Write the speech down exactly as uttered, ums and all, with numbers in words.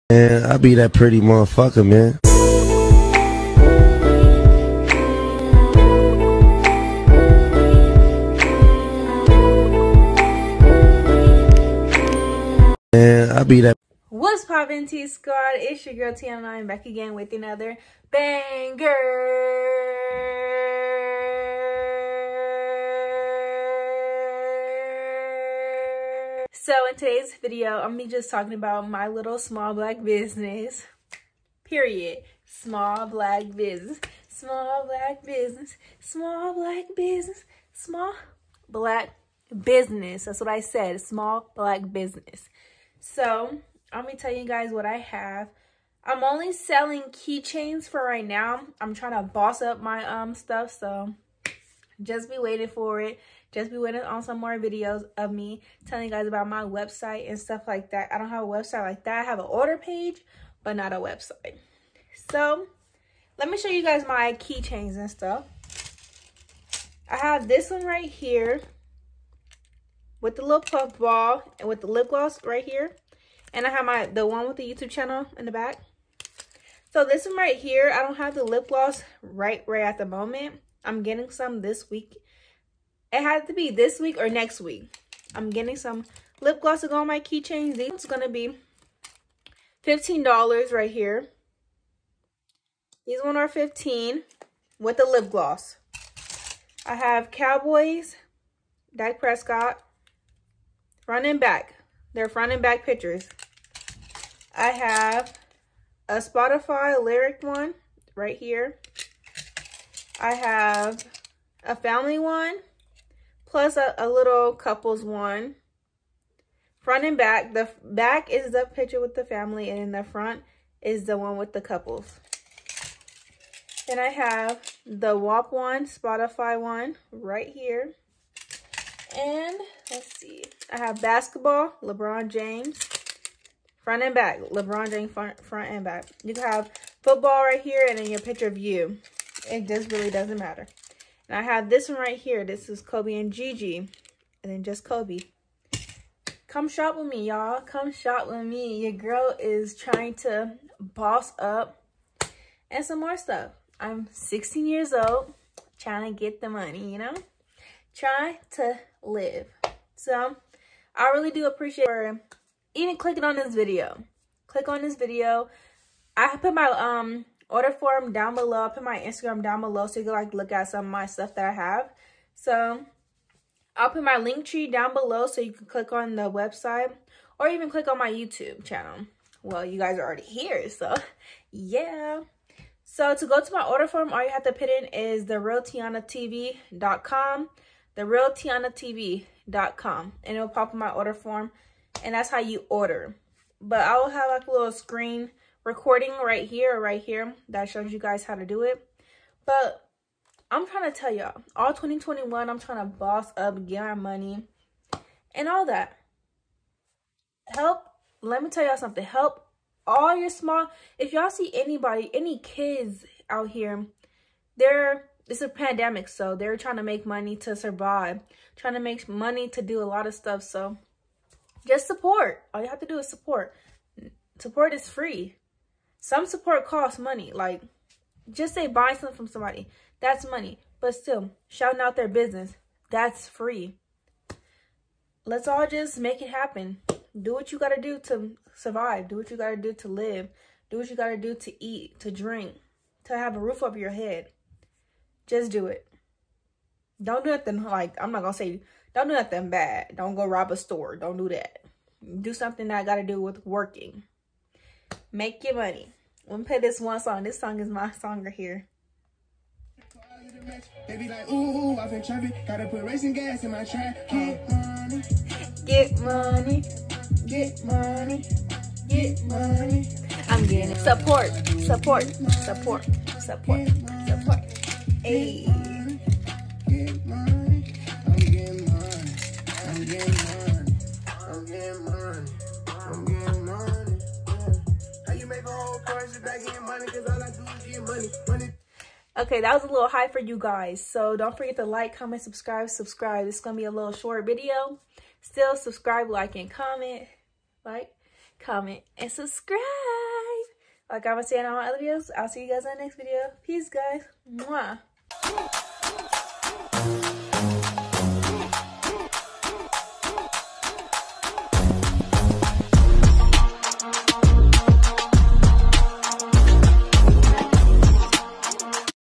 Man, I be that pretty motherfucker, man. Man, I be that. What's poppin', T Squad? It's your girl Tiana, and I'm back again with another banger. So in today's video, I'm gonna be just talking about my little small black business. Period. Small black business. Small black business. Small black business. Small black business. That's what I said. Small black business. So I'm gonna tell you guys what I have. I'm only selling keychains for right now. I'm trying to boss up my um stuff, so just be waiting for it. Just be waiting on some more videos of me telling you guys about my website and stuff like that. I don't have a website like that. I have an order page, but not a website. So let me show you guys my keychains and stuff. I have this one right here with the little puff ball and with the lip gloss right here. And I have my the one with the YouTube channel in the back. So this one right here, I don't have the lip gloss right right at the moment. I'm getting some this week. It had to be this week or next week. I'm getting some lip gloss to go on my keychains. These one's gonna be fifteen dollars right here. These one are fifteen with the lip gloss. I have Cowboys, Dak Prescott, front and back. They're front and back pictures. I have a Spotify lyric one right here. I have a family one, plus a, a little couples one. Front and back. The back is the picture with the family, and in the front is the one with the couples. Then I have the W A P one, Spotify one right here. And let's see, I have basketball, LeBron James, front and back, LeBron James front, front and back. You can have football right here and then your picture of you. It just really doesn't matter. And I have this one right here. This is Kobe and Gigi, and then just Kobe. Come shop with me, y'all. Come shop with me. Your girl is trying to boss up and some more stuff. I'm sixteen years old, trying to get the money, you know? Try to live. So I really do appreciate for even clicking on this video. Click on this video. I put my um order form down below. I put my Instagram down below so you can like look at some of my stuff that I have. So I'll put my link tree down below so you can click on the website or even click on my YouTube channel. Well, you guys are already here, so yeah. So to go to my order form, all you have to put in is the real tiana T V dot com. the real tiana T V dot com, and it'll pop in my order form, and that's how you order. But I will have like a little screen recording right here or right here that shows you guys how to do it. But I'm trying to tell y'all, all twenty twenty-one, I'm trying to boss up, get my money, and all that. Help, let me tell y'all something. Help all your small, if y'all see anybody, any kids out here, they're, it's a pandemic, so they're trying to make money to survive, trying to make money to do a lot of stuff. So just support. All you have to do is support. Support is free. Some support costs money. Like, just say buy something from somebody, that's money. But still, shouting out their business, that's free. Let's all just make it happen. Do what you gotta do to survive. Do what you gotta do to live. Do what you gotta do to eat, to drink, to have a roof over your head. Just do it. Don't do nothing like, I'm not gonna say, don't do nothing bad. Don't go rob a store. Don't do that. Do something that got to do with working. Make your money. Let me play this one song. This song is my song right here. They be like, ooh, I've been trapping. Gotta put racing gas in my trap. Get money. Get money. Get money. Get money. I'm getting it. Support. Support. Support. Support. Support. Hey. Get money. I'm getting money. I'm getting money. I'm getting money. I'm getting money. How you make a whole course back getting money? Cause all I do is get money. Money. Okay, that was a little high for you guys. So don't forget to like, comment, subscribe, subscribe. It's gonna be a little short video. Still subscribe, like, and comment. Like, comment, and subscribe. Like I was saying in all my other videos, I'll see you guys in the next video. Peace, guys. Mwah.